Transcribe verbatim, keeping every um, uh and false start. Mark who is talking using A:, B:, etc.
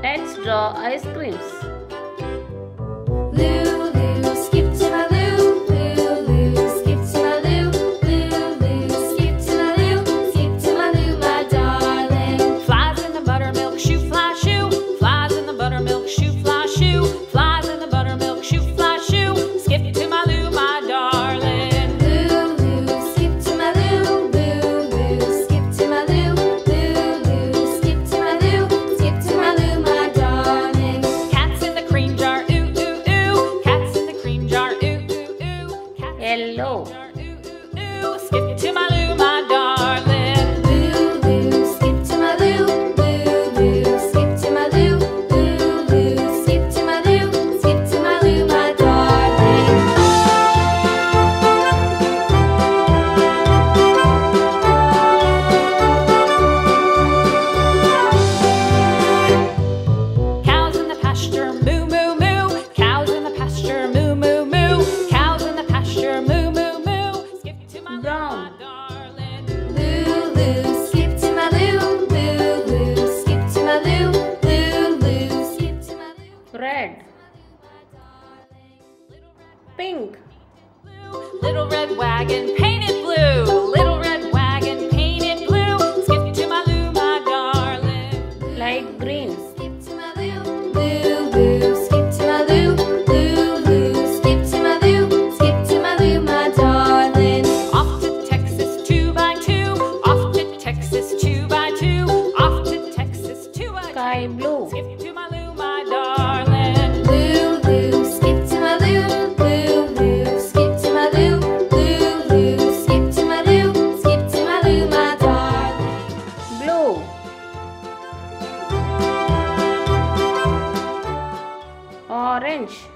A: Let's draw ice creams.
B: Lou, Lou, skip to my Lou. Lou, Lou, skip to my Lou. Lou, Lou, skip to my Lou. Skip to my Lou, my darling.
C: Flies in the buttermilk shoe, fly shoe. Flies in the buttermilk shoe, fly shoe. Flies in the buttermilk shoe, fly shoe. Skip to my Lou, my darling.
B: Lou, Lou, skip to my Lou. Lou, Lou, skip to my Lou. Lou, Lou, skip to my Lou. Skip to my Lou, my darling.
C: Cats in the cream jar, ooh, ooh, ooh. Cats in the cream jar, ooh, ooh, ooh. Cats
A: Yellow.
C: in the cream jar, ooh, ooh, ooh. Skip to my Lou, my darling.
B: Lou, Lou, skip to my Lou. Lou, Lou, skip to my Lou. Lou, Lou, skip to my Lou. Skip to my Lou, my darling.
C: Cows in the pasture, moo, moo, moo. Cows in the pasture, moo, moo, moo. Cows in the pasture, moo, moo, moo. Skip to my Lou,
A: Brown.
C: my darling.
B: Lou, Lou, skip to my Lou. Lou, Lou, skip to my Lou. Lou, Lou, skip to my Lou.
A: Red. Pink.
C: Little red wagon painted blue. Little red wagon painted blue. Skip to my Lou, my darling.
A: Light green.
B: Skip to my Lou. Lou, Lou, skip to my Lou. Lou, Lou, skip to my Lou. Skip to my Lou, my darling.
C: Off to Texas two by two. Off to Texas two by two. Off to Texas two by two.
A: Sky blue.
C: Skip to my Lou, my darling.
B: Lou, Lou, skip to my Lou. Lou, Lou, skip to my Lou. Lou, Lou, skip to my Lou. Skip to my Lou, my darling.
A: Blue. Orange.